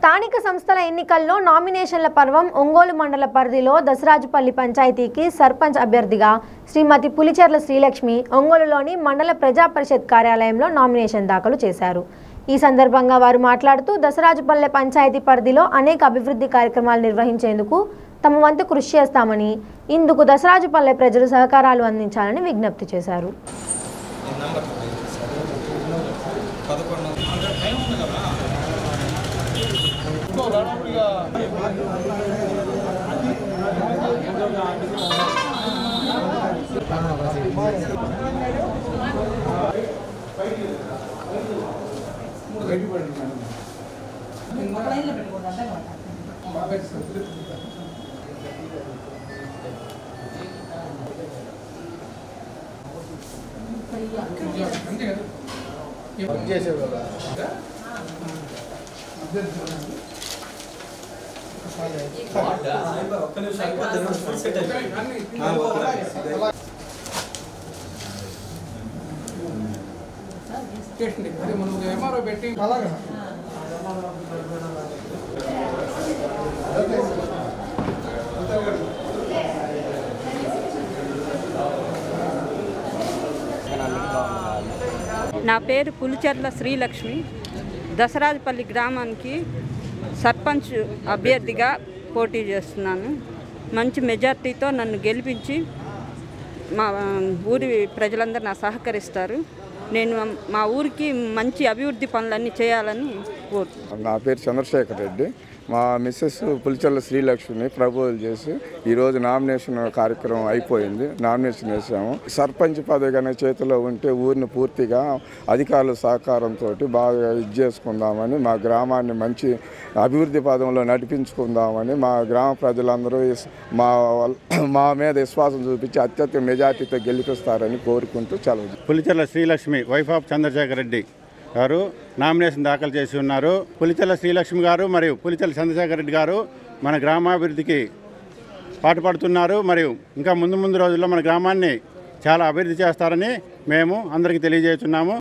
స్థానిక సంస్థల ఎన్నికల్లో నామినేషన్ల పర్వం ఒంగోలు మండల పరిధిలో దసరాజుపల్లి పంచాయతీకి సర్పంచ్ అభ్యర్థిగా శ్రీమతి పులిచెర్ల శ్రీలక్ష్మి ఒంగోలులోని మండల ప్రజా పరిషత్ కార్యాలయంలో నామినేషన్ దాఖలు చేశారు। ఈ సందర్భంగా వారు మాట్లాడుతూ దసరాజుపల్లి పంచాయతీ పరిధిలో అనేక అభివృద్ధి కార్యక్రమాలు నిర్వహించేందుకు తమ వంతు కృషి చేస్తామని, ఇందుకు దసరాజుపల్లి ప్రజలు సహకారాలు అందించాలని విజ్ఞప్తి చేశారు। నా పేరు పులిచెర్ల శ్రీలక్ష్మి। దసరాజుపల్లి గ్రామానికి సర్పంచ్ అభ్యర్థిగా పోటీ చేస్తున్నాను। మంచి మెజార్టీతో నన్ను గెలిపించి మా ఊరి ప్రజలందరూ నా సహకరిస్తారు। నేను మా ఊరికి మంచి అభివృద్ధి పనులన్నీ చేయాలని కోరుతున్నాను। నా పేరు చంద్రశేఖర్ రెడ్డి। మా మిస్సెస్ పులిచెర్ల శ్రీలక్ష్మిని ప్రపోజల్ చేసి ఈరోజు నామినేషన్ కార్యక్రమం అయిపోయింది। నామినేషన్ వేసాము। సర్పంచ్ పదవి కానీ చేతిలో ఉంటే ఊరిని పూర్తిగా అధికారుల సహకారంతో బాగా చేసుకుందామని, మా గ్రామాన్ని మంచి అభివృద్ధి పదంలో నడిపించుకుందామని మా గ్రామ ప్రజలందరూ మా మీద విశ్వాసం చూపించి అత్యధిక మెజార్టీతో గెలిపిస్తారని కోరుకుంటూ సెలవు। Pulicherla Srilakshmi wife of Chandrasekhar Reddy garu nomination దాఖలు చేసి ఉన్నారు। పులిచెర్ల శ్రీలక్ష్మి గారు మరియు పులిచెర్ల చంద్రశేఖర్ రెడ్డి గారు మన గ్రామాభివృద్ధికి పాటుపడుతున్నారు మరియు ఇంకా ముందు రోజుల్లో మన గ్రామాన్ని చాలా అభివృద్ధి చేస్తారని మేము అందరికీ తెలియజేస్తున్నాము।